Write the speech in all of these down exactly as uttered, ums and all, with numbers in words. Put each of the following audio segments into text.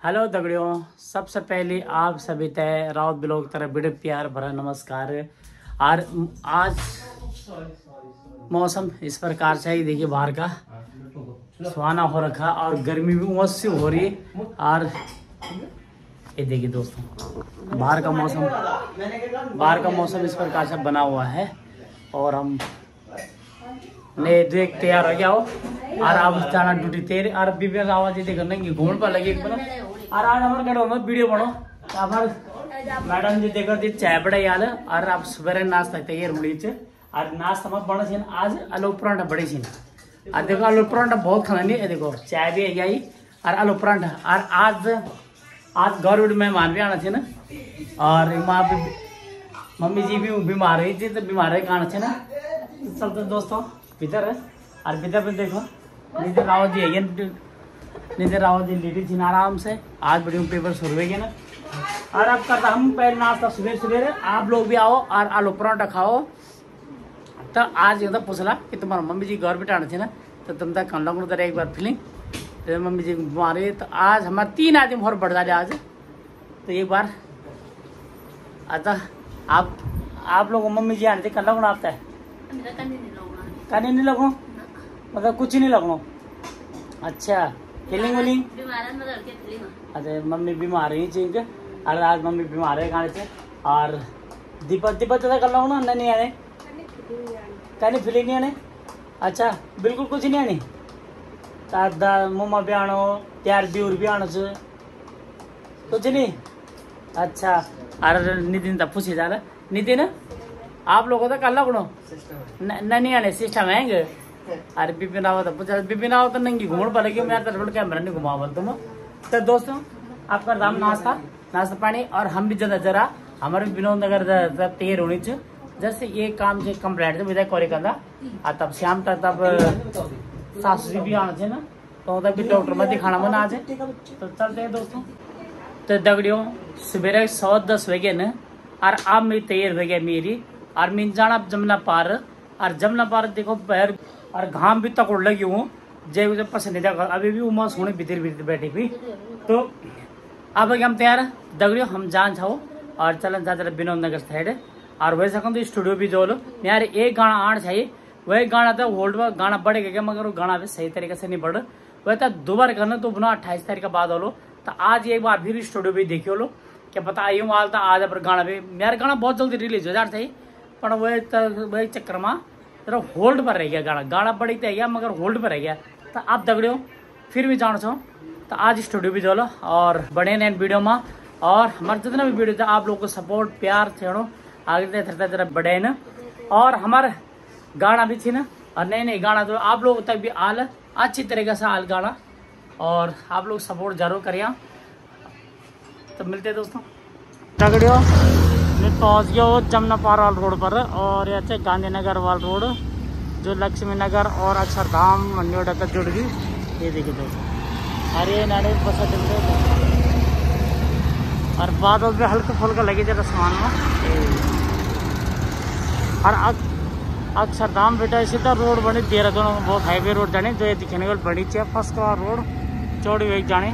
Hello दगड़ियों, सबसे पहले आप सभी तय राउत ब्लॉग तरफ बड़े प्यार भरा नमस्कार। और आज मौसम इस प्रकार से ही देखिए, बाहर का सुहाना हो रखा और गर्मी भी उमस से हो रही है। और ये देखिए दोस्तों, बाहर का मौसम बाहर का मौसम इस प्रकार से बना हुआ है। और हम ने देख तैयार हो गया हो और अब जाना ड्यूटी तेरे और विभिन्न आवाज देखो नहीं घूम पर लगी और आज हमारे घर में वीडियो बनो हमारे मैडम जी देखो दी चाय बड़े यार और आप सुबह नाश्ता तैयार मुड़ी और नाश्ता में बड़ा छीन आज आलू परांठा बड़े छीन और देखो आलू परांठा बहुत खाना नहीं है। देखो चाय भी है आई और आलू परांठा और आज आज गवर्नमेंट मेहमान भी आना थे ना। और माँ भी मम्मी जी भी बीमार हुई थी तो बीमार है आना थे ना। चलते दोस्तों भीतर है और भीतर में देखो निधि रावत जी है, निधि रावत जी लेटी थी आराम से। आज बड़ी पेपर शुरू हुए ना और अब करता हम पहले नाश्ता सुबह सुबह आप लोग भी आओ और आलू पराठा खाओ। तो आज ये तो पूछला कि तुम्हारा मम्मी जी घर बिठाना थी ना तो तुम तक कन लगू तो एक बार फीलिंग तो मम्मी जी बीमार है तो आज हमारे तीन आदमी और बढ़ जाए आज तो एक बार अतः आप आप लोग मम्मी जी आने थे कन लगना आपका कहीं नहीं लगो मतलब कुछ नहीं लगो। अच्छा फीलिंग विलिंग अच्छा मम्मी बीमार है चिंक और आज मम्मी बीमार है खाने से। और दीपक दीपक तो कर लो ना नहीं आने कहीं फीलिंग नहीं आने। अच्छा बिल्कुल कुछ नहीं आनी दादा मम्मा भी आनो त्यार ब्यूर भी आनो से कुछ नहीं। अच्छा और नितिन तब पूछे जा रहा नितिन आप लोगों तो कल लगो नहीं आने सिस्टम है। अरे बिपिन आओ तो पूछा बिपिन आओ तो नहीं घूम पा लगी मैं तो कैमरा नहीं घुमा बोल तुम। तो दोस्तों आपका दाम नाश्ता नाश्ता पानी और हम भी ज्यादा जरा हमारे विनोद नगर तैयार होनी चाहिए जैसे ये काम से कम्प्लीट विदाई करे करना और तब शाम तक तब सासू जी भी आना चाहिए ना तो तब भी डॉक्टर में दिखाना मन आ जाए। तो चलते हैं दोस्तों। तो दगड़ियों सवेरे सौ दस बजे न और अब मेरी तैयार हो गया मेरी और मैं जाना जमुना पार और जमुना पार देखो पैर और घाम भी तक उड़ लगी हूँ जय मुझे पसंदीदा अभी भी उमस होने भीतर भीतर बैठी हुई। तो अब हम तैयार दगड़ियों हम जान छो और चलन जा जरा विनोद नगर साइड और वैसे तो स्टूडियो भी जो लो यार एक गाना आना चाहिए वही गाना तो होल्ड में गाना बढ़ेगा क्या मगर वो गाना भी सही तरीके से नहीं बढ़ वह तो दोबारा करना तो पुनः अट्ठाईस तारीख के बाद हो लो। तो आज एक बार फिर स्टूडियो भी देखियो लो क्या पता आई हूँ आज आज पर गाना भी मेरा गाना बहुत जल्दी रिलीज हो जाना चाहिए पर वही वही चक्कर में जरा होल्ड पर रह गया गाना गाना बड़ी तो है मगर होल्ड पर रह गया। तो आप दगड़ियों फिर भी जानो छो तो आज स्टूडियो भी चलो और बड़े नए वीडियो में और हमारे जितना भी वीडियो था आप लोग को सपोर्ट प्यार छेड़ो आगे थरता जरा बढ़े न और हमारे गाना भी थी ना और नए नए गाना तो आप लोग तक भी आल अच्छी तरीके से आल गाना और आप लोग सपोर्ट जरूर करिए। तो मिलते हैं दोस्तों दगड़ियों मैं पहुंच गया हो जमुना पार वाल रोड पर और ये गांधीनगर वाल रोड जो लक्ष्मी नगर और अक्षरधाम नोएडा तक जुड़ गई। ये देखिए दोस्तों अरे नारे बस और बादल भी हल्का फुल्का लगे जरा सामान में और अक्षरधाम बेटा सीधा रोड बनी देहरादून में बहुत हाईवे रोड जाने जो ये दिखने वाली बड़ी चाहिए फर्स्ट क्लास रोड चौड़ी हुई जाने।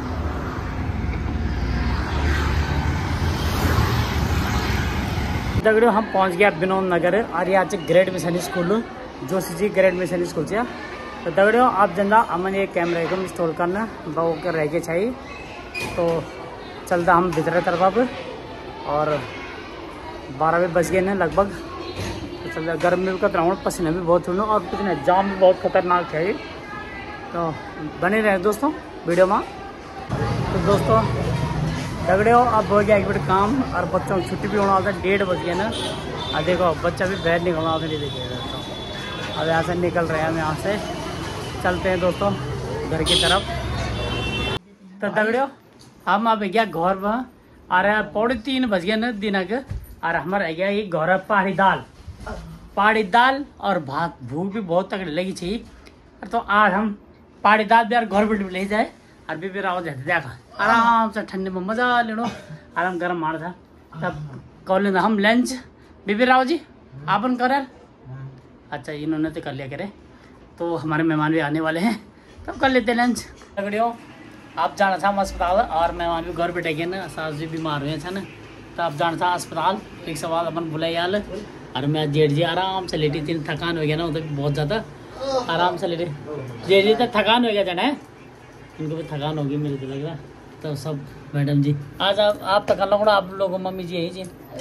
दगड़ियों हम पहुंच गया विनोद नगर और यहाँ से grade mission school Joshi ji grade mission school से। तो दगड़ियों आप जनता अमन ये कैमरा एकदम इंस्टॉल करना बहु कर रह के चाहिए। तो चलता हम भीतर तरफ अब और बारह बजे बज गए ना लगभग। तो चलता गर्मी का ग्राउंड पसीना भी बहुत होना और कुछ नहीं जाम भी बहुत खतरनाक है। तो बने रहे दोस्तों वीडियो में। तो दोस्तों दगड़ियों अब हो गया एक मिनट काम और बच्चों की छुट्टी भी होना होता है डेढ़ बज गया ना। और देखो बच्चा भी बाहर निकलना होता नहीं देखिएगा दोस्तों अब यहाँ से निकल रहे हैं हम यहाँ से चलते हैं दोस्तों घर की तरफ। तो दगड़ियों हम अब गया घर में और पौड़े तीन बज गया ना दिन के और हमारा गया ये घर पहाड़ी दाल पहाड़ी दाल और भात भूख भी बहुत तगड़ी लगी चाहिए। तो आज हम पहाड़ी दाल भी यार घर पर ले जाए और बीबी राव देखा आराम से ठंडे में मजा लेनो आराम गरम मार था तब कॉल हम लंच बीबी राव जी आपन कर अच्छा इन्होंने तो कर लिया करे तो हमारे मेहमान भी आने वाले हैं तब कर लेते लंच। दगड़ियों आप जाना था अस्पताल और मेहमान भी घर बैठे गए ना, सास जी बीमार हुए थे ना, तो आप जाना था अस्पताल। एक सवाल अपन बुलाई आल और मैं जेठ जी आराम से लेटी थी, थकान हो गया ना उधर बहुत ज़्यादा, आराम से लेटे। जेठ जी तक थकान हो गया जाना है, इनको भी थकान होगी मेरे को लग रहा। तो सब मैडम जी आज आप आप तक लोग आप लोगों मम्मी जी यही जी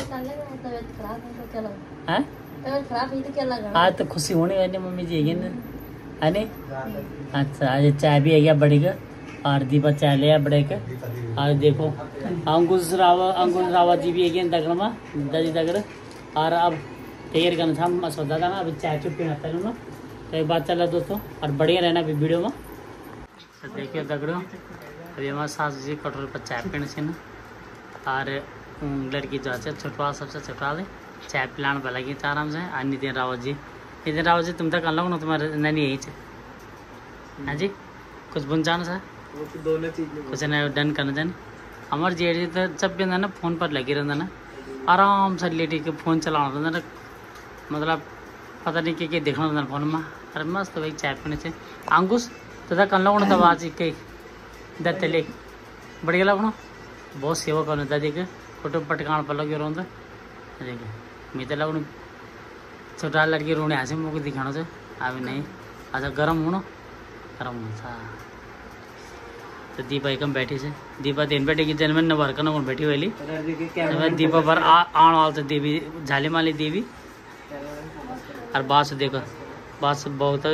हैं आज तो खुशी होनी है मम्मी जी है नहीं। अच्छा आज चाय भी है गया बड़ी का और दीपा चाय लिया बड़े का। और देखो अंकुश रावा अंकुश रावत जी भी है दगड़ में दादी दगड़। और अब तैयार करना था मैं सोचा था ना अभी चाय चुप पीना था ना, तो एक बात चला दोस्तों और बढ़िया रहना अभी वीडियो में। तो देखिए दगड़ो अभी हमारे सास जी कटोरे पर चाय पीने से ना, और लड़की जो है छोटवा सबसे छोटा ले चाय पिलाने पर लगी था आराम से। और नितिन रावत जी नितिन रावत जी तुम तक कर लो ना, तुम्हारे नैनी यही है। हाँ जी कुछ बुन जाना सर कुछ ना डन करना जाने। हमारे जेठ जी तो जब भी ना फ़ोन पर लगी रहता ना, आराम से लेटी के फ़ोन चलाना रहता ना, मतलब पता नहीं क्या क्या देखना रहता फोन में। अरे मस्त भाई चाय पीने से अंकुश तो कर लो ना तब आज कई दर तले बढ़िया लगना बहुत सेवा करना दादी के फोटो पटकान पर लगे रोंदा देखिए मैं तो लगन छोटा लड़की रोने हंसी मुझे दिखाना से अभी नहीं। अच्छा गर्म हो ना गर्म था तो दीपा एकम बैठी से दीपा तीन बैठी की जन्म न भर न बैठी वाली दीपा पर आने वाले देवी झाली माली देवी। और बात से देखो बात से बहुत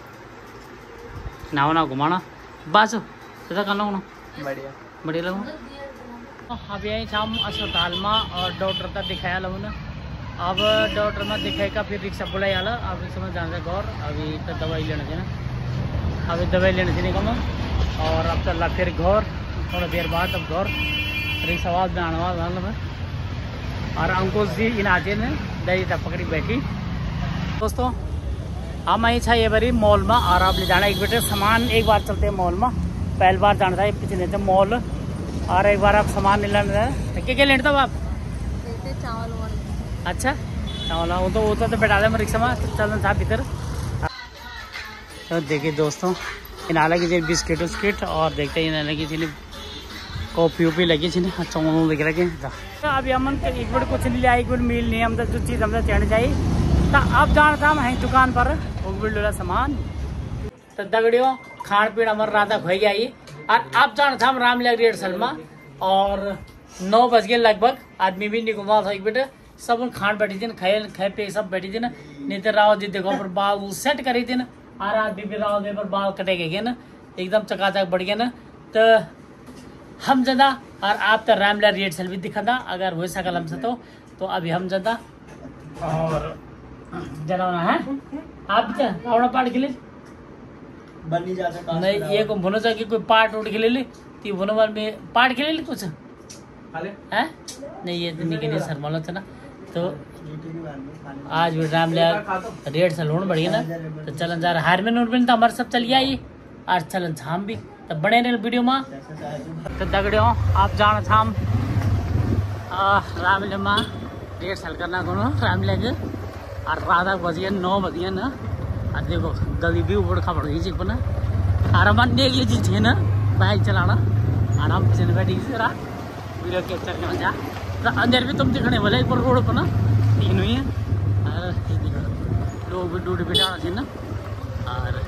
नाव ना घुमाना बस ऐसा करना होना बढ़िया बढ़िया लगो। अब यही शाम अस्पताल में और डॉक्टर का दिखाया लो ना। अब डॉक्टर में दिखाएगा फिर रिक्शा बुलाई आला अब समझ जाना घर अभी तो दवाई लेना चाहिए ना, अभी दवाई लेने से निकलना और अब चल रहा फिर घर थोड़ा देर बाद अब घर रिक्शा आवाज में आने वाला। और अंकुश जी इन आते ने दही तक पकड़ी बैठी। दोस्तों हम आई छा ये बारी मॉल में और आप ले जाना एक बेटे सामान एक बार चलते हैं मॉल में, पहली बार जाना था पिछले थे मॉल और एक बार आप सामान ले लेना था। क्या क्या लेना था आप? चावल वावल। अच्छा चावल वो तो वो तो बैठा दे मैं रिक्शा में तो चलना था भीतर। तो देखिए दोस्तों इन अलग की बिस्किट उस्किट और देखते हैं इन अलग की कॉफी वॉफी लगी थी अच्छा वो दिख रहे अभी हम एक बार कुछ नहीं लिया एक बार मिल नहीं हम तो जो चीज़ हमसे चढ़नी चाहिए तो अब जाना था हम दुकान पर वो सामान। तो दगड़ियों खान पीना हमारा रात हो गया ये और अब जाना था हम रामलीला रिहर्सल में और नौ बज गए लगभग आदमी भी नहीं घुमा था एक बेटे सब खान बैठी थी ना खाए खाए पे सब बैठी थी ना। नितिन रावत जी देखो पर बाल सेट करी थी ना और आदमी भी रावत जी पर बाल कटे गए ना एकदम चकाचक बढ़ गया ना। तो हम ज़्यादा और आप तो रामलीला रिहर्सल भी दिखा था अगर हो सकल हमसे तो तो अभी हम ज़्यादा और जलाना है आप अपना पार्ट के लिए बनी जाता नहीं ये को भुनो चाहिए कोई पार्ट उठ के ले ली तो भुनो वाल में पार्ट के ले ली कुछ है नहीं ये नहीं के सर मालूम था ना। तो आज भी रामलीला रिहर्सल होने बढ़िया ना तो चलन जा रहा हारमोन उर्मन तो हमारे सब चल गया ये और चलन शाम भी तो बने रहे वीडियो में। तो दगड़ियों आप जाना था हम रामलीला में रिहर्सल करना को रामलीला के और राधा बजिए नौ बजिए ना और देखो गली भी ऊपर खबर गई जी ना और हम देख लीजिए जी ना बाइक चलाना और हम पीछे बैठी जरा वीडियो कैप्चर करना जा तो अंदर भी तुम दिखने वाले एक बार रोड पर ना तीन हुई है और लोग भी ड्यूटी पे जाना चाहिए ना। और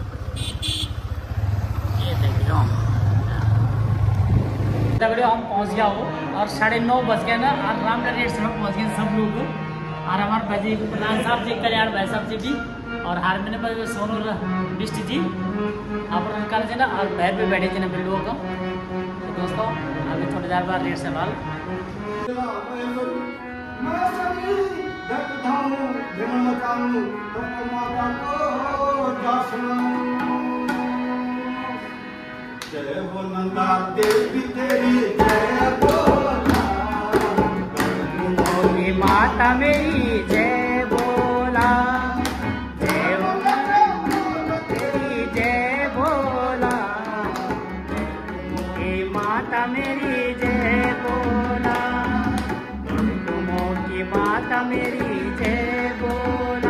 ये देखियो दगड़ियों हम पहुंच गया हो और साढ़े नौ बज गए ना और रामलीला रिहर्सल में पहुंच गए सब लोग और हमारे भाई प्रधान साहब जी कल्याण भाई साहब जी भी और हारमोनियम पर सोनू बिष्ट जी आप कर ना और बैर पे बैठे थे ना फिर लोगों को। तो दोस्तों अभी थोड़ी देर बाद रेट सवाल जय हो नंदा देवी तेरी जय बोला माता मेरी जय बोला जय तेरी जय बोला हे माता मेरी जय बोला तुमों की माता मेरी जय बोला।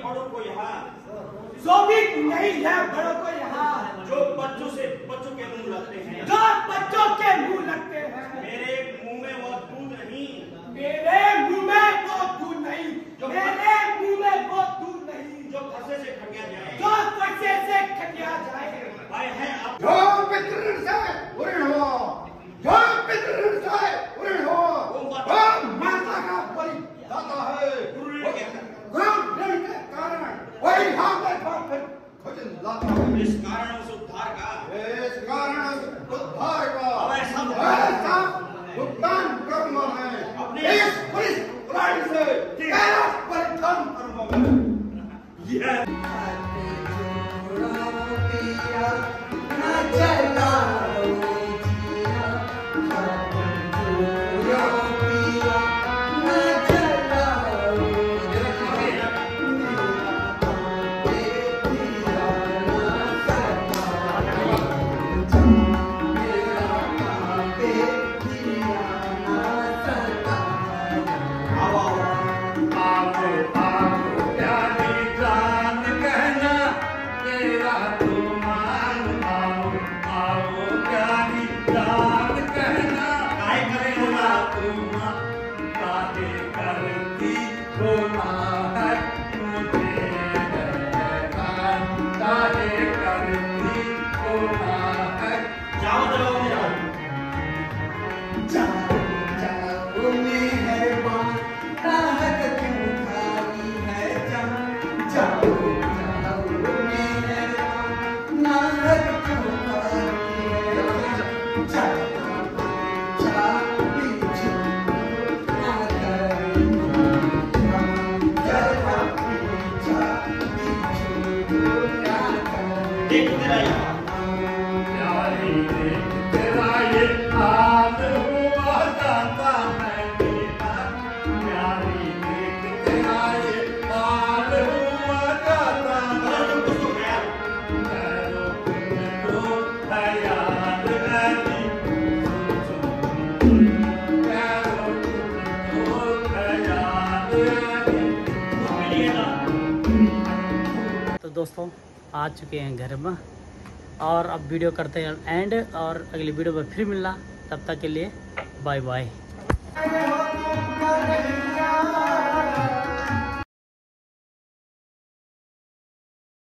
बड़ों को यहाँ, जो भी नहीं है बड़ों को यहाँ, जो बच्चों से बच्चों के मुंह लगते हैं, जो बच्चों के मुंह लगते हैं, मेरे मुंह में वो दूध नहीं, मेरे मुंह में वो दूध नहीं, मेरे मुंह में वो दूध नहीं, जो फंसे से खटिया जाए, जो फंसे से खटिया जाए। आए हैं आप जो पितृ से उऋण हो, जो पितृ से उऋण हो, वो माता का बलि दाता है। गुरु ऋण के कारण वही हम फिर खोज लाता है। इस कारण उस उद्धार का, इस कारण उद्धार का अब ऐसा ऐसा भुगतान कर्म है। अपने इस पुलिस प्राणी से तेरा परिधान कर्म है। यह दोस्तों आ चुके हैं घर में और अब वीडियो करते हैं एंड और अगली वीडियो में फिर मिलना। तब तक के लिए बाय बाय।